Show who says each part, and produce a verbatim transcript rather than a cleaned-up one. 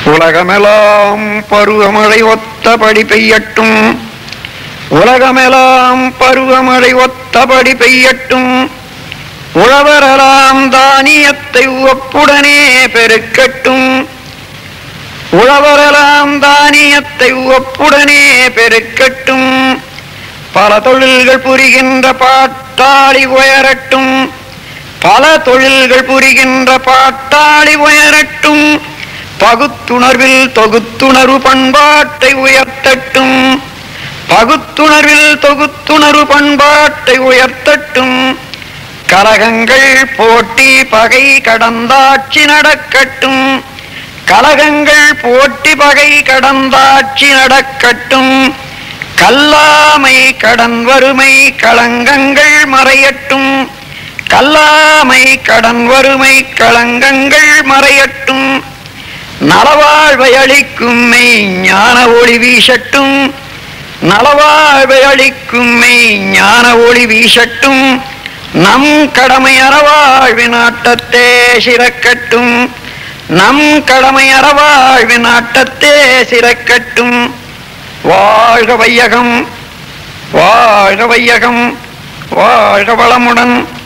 Speaker 1: உலகமெல்லாம் பருவமழை ஒத்தபடி பெய்யட்டும். உலகமெல்லாம் பருவமழை ஒத்தபடி பெய்யட்டும். உழவரெல்லாம் தானியத்தை உவப்புடனே பெருக்கட்டும். உழவரெல்லாம் தானியத்தை உவப்புடனே பெருக்கட்டும். பல தொழில்கள் புரிகின்ற பாட்டாளி உயரட்டும். பல தொழில்கள் புரிகின்ற பாட்டாளி உயரட்டும். பகுத்துணர்வில் தொகுத்துணர்வு பண்பாட்டை உயர்த்தட்டும். பகுத்துணர்வில் தொகுத்துணர்வு பண்பாட்டை உயர்த்தட்டும். கலகங்கள் போட்டி பகை கடந்தாட்சி நடக்கட்டும். கலகங்கள் போட்டி பகை கடந்தாட்சி நடக்கட்டும். கல்லாமை கடன் வறுமை களங்கங்கள் மறையட்டும். கல்லாமை கடன் வறுமை களங்கங்கள் மறையட்டும். நலவாழ்வை அளிக்கும் மெய் ஞான ஒளி வீசட்டும். நலவாழ்வை அளிக்கும் மெய் ஞான ஒளி வீசட்டும். நம் கடமை அறவாழ்வின் ஆட்டத்தே சிறக்கட்டும். நம் கடமை அறவாழ்வின் ஆட்டத்தே சிறக்கட்டும். வாழ்க வையகம், வாழ்க வையகம், வாழ்க வளமுடன்.